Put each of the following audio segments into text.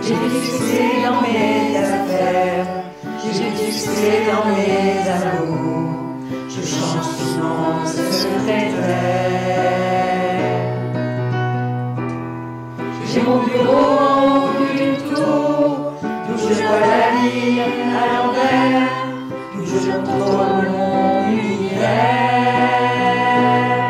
J'ai du succès dans mes affaires, j'ai du succès dans mes amours. Je change souvent ce secret clair. J'ai mon bureau en haut d'une tour, d'où je vois la vie à l'envers, d'où je contrôle mon univers.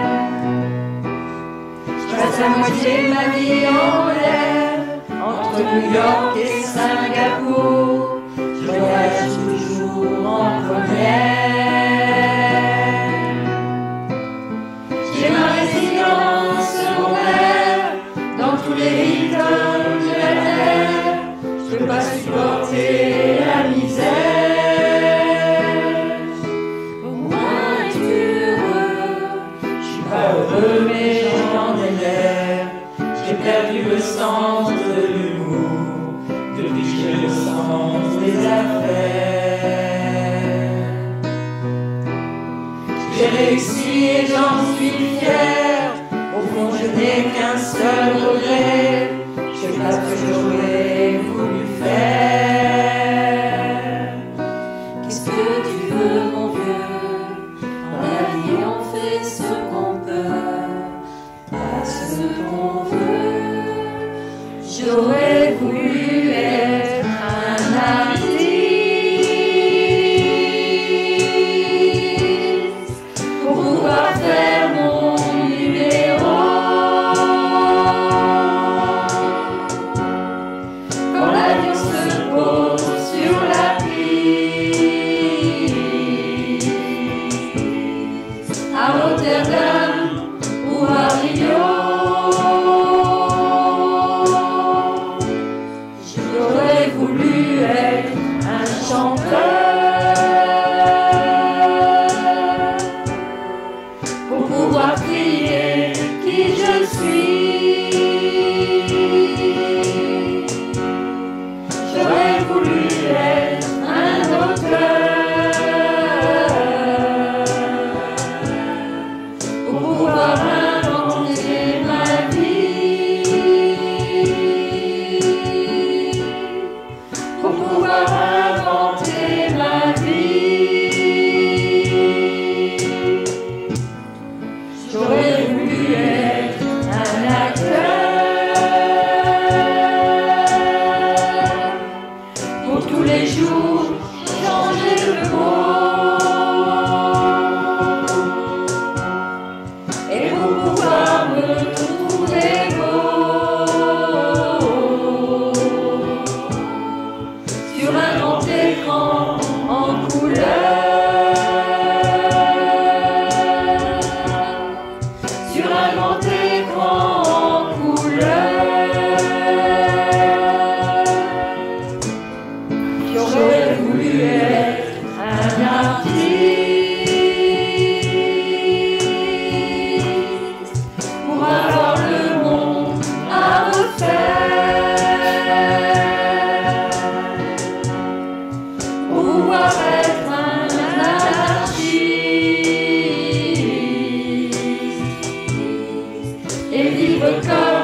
Je passe la moitié de ma vie en l'air, entre New York et Singapour. Je voyage toujours en première. J'ai ma résidence secondaire dans tous les Hilton de la terre. Je peux pas supporter la misère. Au moins es-tu heureux? Je suis pas heureux mais j'en ai l'air. J'ai perdu le sens de l'humour depuis que j'ai le sens des affaires. J'ai réussi et j'en suis fier. Au fond je n'ai qu'un seul regret. Je sais pas ce que j'aurais voulu faire. Qu'est-ce que tu veux mon vieux? Dans la vie on fait ce qu'on peut, pas ce qu'on veut. J'aurais voulu être un artiste pour pouvoir faire mon numéro. Quand l'avion se pose sur la piste, à Rotterdam ou à Rio, j'aurais voulu être un chanteur pour pouvoir crier qui je suis. J'aurais voulu être un auteur pour pouvoir inventer ma vie, pour pouvoir inventer ma vie. J'aurais voulu être un acteur pour tous les jours changer le monde et pour pouvoir me trouver beau sur un grand écran en couleur, sur un grand écran en couleur. J'aurais voulu être un artiste pour avoir le monde à refaire, pour pouvoir être un anarchiste et vivre comme